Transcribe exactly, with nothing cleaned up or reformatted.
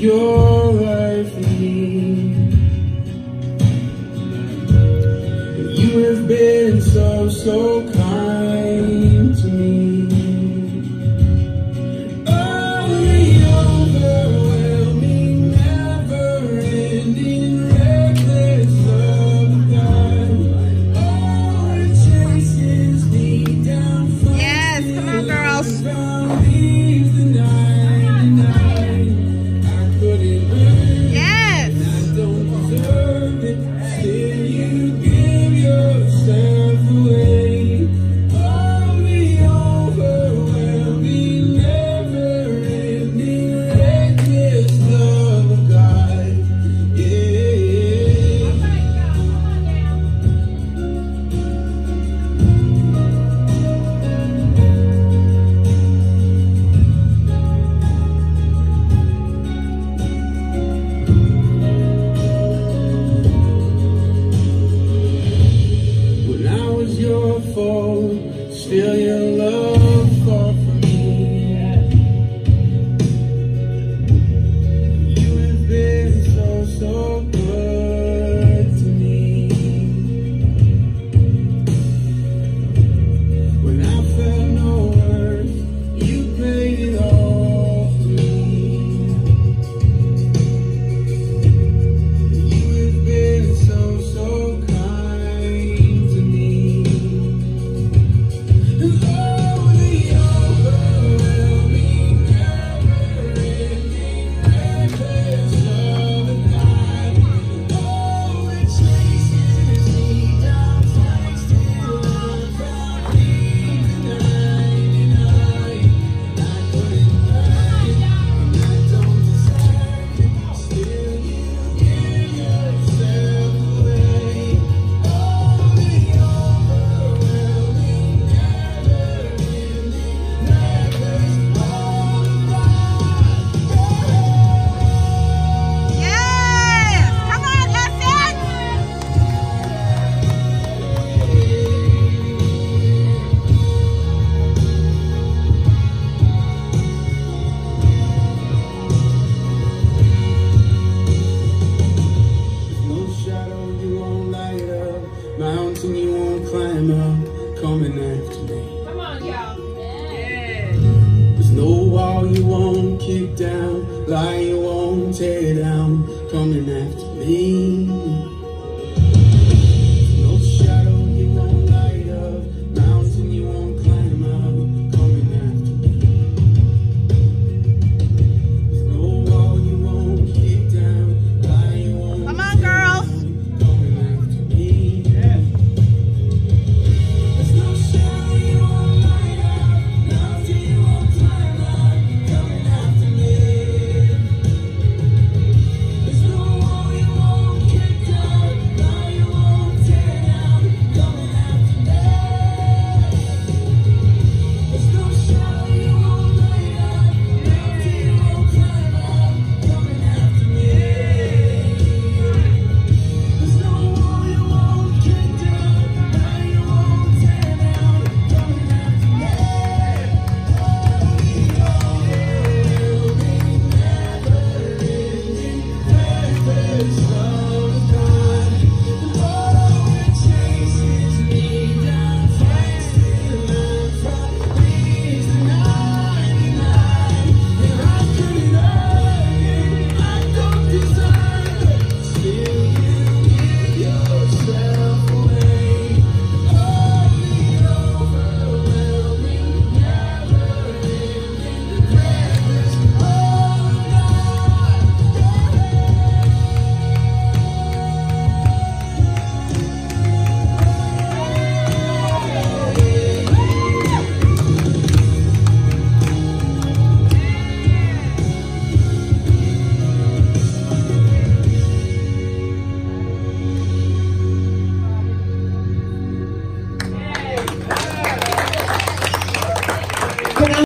you're right for me. You have been so, so kind to me. Oh, the overwhelming, never-ending, reckless love of God. Oh, it chases me down. Yes, come on, girls. Your fault, still your love fought for me. You have been so, so good to me. When I felt no worth, you paid it all for me. You have been so, so kind. Mountain you won't climb up, coming after me. Come on, y'all. Yeah. There's no wall you won't kick down, lie you won't tear down, coming after me.